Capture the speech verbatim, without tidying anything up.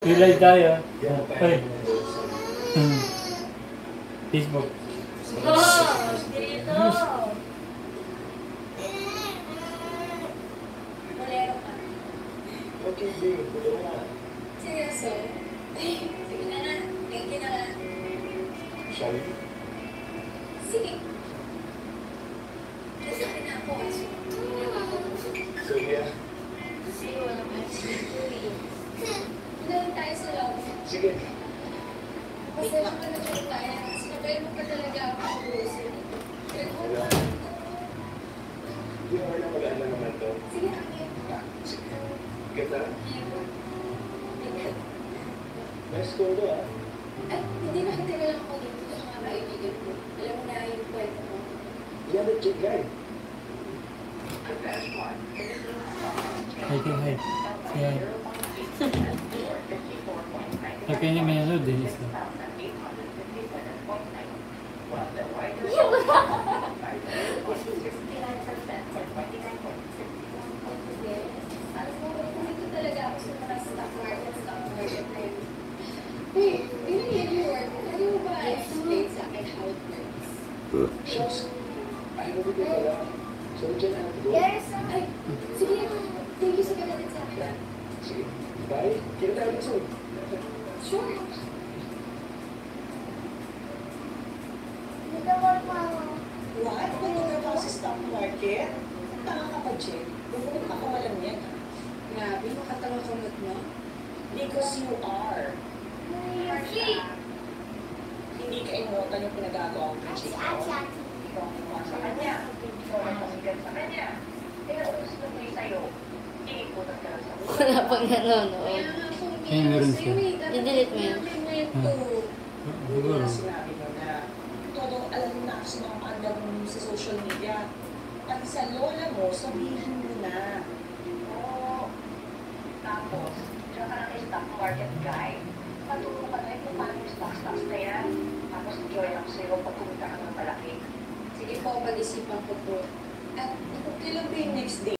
Pilay tayo. Ay. Hmm. Facebook. Oh, dito. Bolero ka. Okay, babe. Bolero na. Seryoso? Sige na na. Thank you na lang. Shall we? Sige. Nasa akin na ako. Sylvia? Kasi wala ka siya. Doon tayo sa loob. Sige. Pasensya ka na dyan tayo. Sinabayan mo pa talaga ako sa grocery. Hello? Di ba na mag-aala naman to? Sige na. Ah, sige. Ganda? Ayun. Nice school to, ah. Ay, hindi nakitira lang ako dito sa mga kaibigan ko. Alam mo na yung kwento ko. Yeah, the cute guy. Hi, hi, hi. Say hi. Okay niya may ano, Dennis na. Dito talaga ako sa mga stock market, stock market na yun. Hey, yun yung your work. Ano mo ba explain sa akin how it works? Shucks. Ayaw mo dito pala. So, dyan na natin. Yes! Ay, sige. Thank you sa pagdating sa akin. Sige. Bye. Kita tayo na soon. Sure. What? Nagtatrabaho ka sa stock market? Tanga ka ba, Jen? Huwag mo alam yan. Grabe, makatanga-kamot mo. Because you are. Hindi ka inutan yung pinagagawa ko, Jen. Ikaw ang gumawa sa kanya. Ikaw ang masigat sa kanya. Kaya kung gusto mo yung sa'yo, iikutan ka lang sa ulo. Wala pang gano'n, oo. Kaya nga kung Ay, meron siya. I-delete mo yan. Movimento. Hindi Siguro. na sinabi mo na todo alam mo na ako sa mga paandar mo sa social media. Pag sa lola mo, sabihin mo na. Oo. Tapos, siya ka ng stock market guy. Matulong ka na kung paano yung stocks-stocks na yan. Tapos, enjoy ako sa'yo pag kumita ka ng malaki. Sige po, pag-isipan ko po. At kailan ba yung next day?